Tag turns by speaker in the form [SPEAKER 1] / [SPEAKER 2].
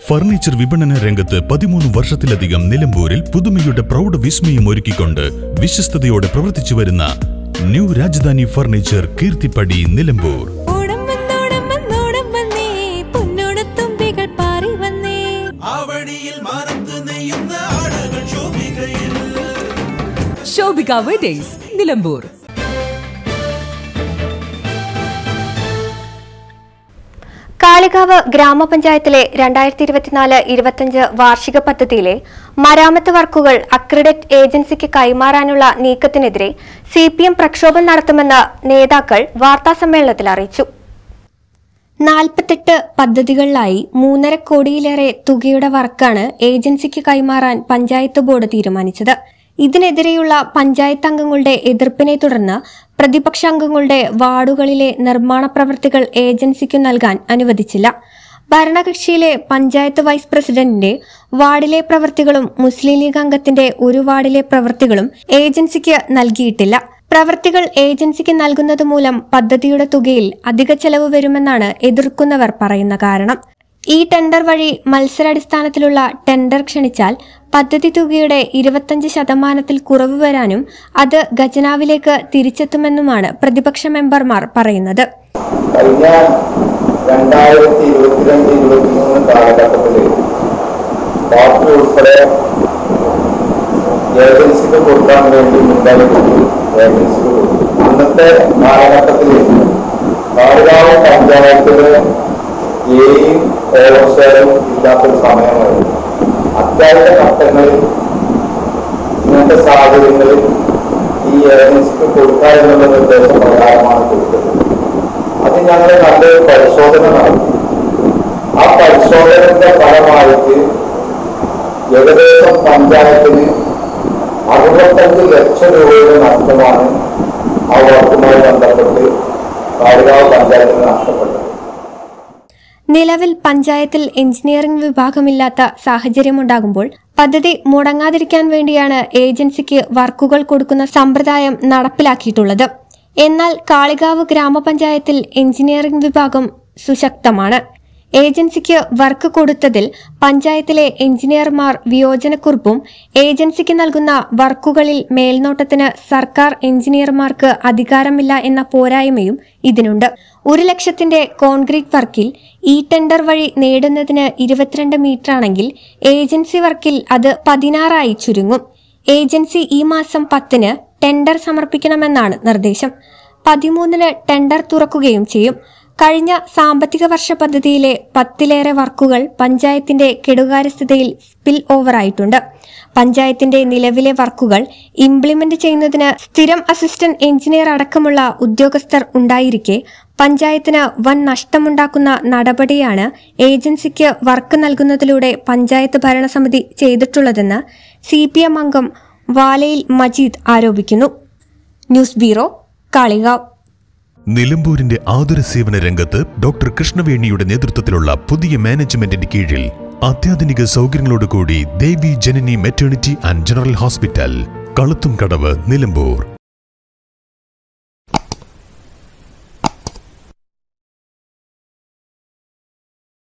[SPEAKER 1] Furniture വിപണന രംഗത്ത് 13 വർഷത്തിലധികം നിലമ്പൂരിൽ പുതുമയുടെ പ്രൗഢ വിസ്മയം ഒരുക്കിക്കൊണ്ട് വിശ്വസ്തയോടെ പ്രവർത്തിച്ചു വരുന്ന new Rajadhani furniture Keerthippadi Nilambur.
[SPEAKER 2] Shobhika weddings Nilambur.
[SPEAKER 3] Kalikavu ഗ്രാമപഞ്ചായത്തിലെ 2024-25 വാർഷിക പദ്ധതിയിലെ മരാമത്ത് വർക്കുകൾ അക്രഡിറ്റ് ഏജൻസിക്ക് കൈമാറാനുള്ള നീക്കത്തിനെതിരെ CPM പ്രക്ഷോഭം നടത്തുമെന്ന് നേതാക്കൾ വാർത്താസമ്മേളനത്തിൽ അറിയിച്ചു. 48 പദ്ധതികളിലായി 3.5 കോടിയിലേറെ തുകയുടെ വർക്കാണ് ഏജൻസിക്ക് കൈമാറാൻ പഞ്ചായത്ത് ബോർഡ് തീരുമാനിച്ചത്. ഇതിനെതിരെയുള്ള പഞ്ചായത്ത് അംഗങ്ങളുടെ എതിർപ്പിനെ തുടർന്ന് പ്രതിപക്ഷാംഗങ്ങളുടെ വാർഡുകളിലെ നിർമ്മാണ പ്രവൃത്തികൾ ഏജൻസിക്കു നൽകാൻ അനുവദിച്ചില്ല. ഭരണകക്ഷിയിലെ പഞ്ചായത്ത് വൈസ് പ്രസിഡന്റിന്റെ വാർഡിലെ പ്രവൃത്തികളും മുസ്ലിം ലീഗ് അംഗത്തിന്റെ ഒരു വാർഡിലെ പ്രവൃത്തികളും ഏജൻസിക്ക് നൽകിയിട്ടില്ല. പ്രവൃത്തികൾ ഏജൻസിക്ക് നൽകുന്നത് മൂലം പദ്ധതിയുടെ തുകയിൽ അധിക ചെലവ് വരുമെന്നാണ് എതിർക്കുന്നവർ പറയുന്ന കാരണം. ഈ ടെൻഡർ വഴി മത്സരാടിസ്ഥാനത്തിലുള്ള ടെൻഡർ ക്ഷണിച്ചാൽ പദ്ധതി തുകയുടെ 25% കുറവ് വരാനും അത് ഖജനാവിലേക്ക് തിരിച്ചെത്തുമെന്നുമാണ് പ്രതിപക്ഷ മെമ്പർമാർ പറയുന്നത്.
[SPEAKER 4] കഴിഞ്ഞ 2022-23 കാലഘട്ടത്തിൽ പാർട്ടി ഉൾപ്പെടെ ഏജൻസിക്ക് കൊടുക്കാൻ വേണ്ടി മുൻകൈയെടുത്തു. ഏജൻസിക്ക് കൊടുത്തു. അന്നത്തെ കാലഘട്ടത്തിൽ കാളികാവ് പഞ്ചായത്തില് ഏയും ഓവർഷെയറും ഇല്ലാത്തൊരു സമയമായിരുന്നു. അത്യാവശ്യ ഘട്ടങ്ങളിൽ ഇങ്ങനത്തെ സാഹചര്യങ്ങളിൽ ഈ ഏജൻസിക്ക് കൊടുക്കുക എന്നുള്ള നിർദ്ദേശപ്രകാരമാണ് കൊടുത്തത്. അത് ഞങ്ങൾ നല്ലൊരു പരിശോധന നടത്തി. ആ പരിശോധനയുടെ ഫലമായിട്ട് ഏകദേശം പഞ്ചായത്തിന് 65 ലക്ഷം രൂപയുടെ നഷ്ടമാണ് ആ വർക്കുമായി ബന്ധപ്പെട്ട് കാളികാവ് പഞ്ചായത്തിന് നഷ്ടപ്പെട്ടത്.
[SPEAKER 3] നിലവിൽ പഞ്ചായത്തിൽ എഞ്ചിനീയറിംഗ് വിഭാഗമില്ലാത്ത സാഹചര്യമുണ്ടാകുമ്പോൾ പദ്ധതി മുടങ്ങാതിരിക്കാൻ വേണ്ടിയാണ് ഏജൻസിക്ക് വർക്കുകൾ കൊടുക്കുന്ന സമ്പ്രദായം നടപ്പിലാക്കിയിട്ടുള്ളത്. എന്നാൽ കാളികാവ് ഗ്രാമപഞ്ചായത്തിൽ എഞ്ചിനീയറിംഗ് വിഭാഗം സുശക്തമാണ്. ഏജൻസിക്ക് വർക്ക് കൊടുത്തതിൽ പഞ്ചായത്തിലെ എഞ്ചിനീയർമാർ വിയോജനക്കുറിപ്പും ഏജൻസിക്ക് നൽകുന്ന വർക്കുകളിൽ മേൽനോട്ടത്തിന് സർക്കാർ എഞ്ചിനീയർമാർക്ക് അധികാരമില്ല എന്ന പോരായ്മയും ഇതിനുണ്ട്. 1 ലക്ഷത്തിന്റെ കോൺക്രീറ്റ് വർക്കിൽ ഈ ടെൻഡർ വഴി നേടുന്നതിന് 22 മീറ്റർ ആണെങ്കിൽ ഏജൻസി വർക്കിൽ അത് 16 ചുരുങ്ങും. ഏജൻസി ഈ മാസം 10 ടെൻഡർ സമർപ്പിക്കണമെന്നാണ് നിർദ്ദേശം. 13 ടെൻഡർ തുറക്കുകയും ചെയ്യും. കഴിഞ്ഞ സാമ്പത്തിക വർഷ പദ്ധതിയിലെ 10ലേറെ വർക്കുകൾ പഞ്ചായത്തിന്റെ കെടുകാര്യസ്ഥതയിൽ സ്പിൽ ഓവറായിട്ടുണ്ട്. പഞ്ചായത്തിന്റെ നിലവിലെ വർക്കുകൾ ഇംപ്ലിമെന്റ് ചെയ്യുന്നതിന് സ്ഥിരം അസിസ്റ്റന്റ് എഞ്ചിനീയർ അടക്കമുള്ള ഉദ്യോഗസ്ഥർ ഉണ്ടായിരിക്കെ പഞ്ചായത്തിന് വൻ നഷ്ടമുണ്ടാക്കുന്ന നടപടിയാണ് ഏജൻസിക്ക് വർക്ക് നൽകുന്നതിലൂടെ പഞ്ചായത്ത് ഭരണസമിതി ചെയ്തിട്ടുള്ളതെന്ന് CPM അംഗം വാലയിൽ മജീദ് ആരോപിക്കുന്നു. News bureau, Kalikavu.
[SPEAKER 1] നിലമ്പൂരിന്റെ ആതുര സേവന രംഗത്ത് ഡോക്ടർ കൃഷ്ണവേണിയുടെ നേതൃത്വത്തിലുള്ള പുതിയ മാനേജ്മെന്റിന്റെ കീഴിൽ അത്യാധുനിക സൗകര്യങ്ങളോടുകൂടി Devi Janani maternity and general hospital, Kaluthumkadavu, Nilambur.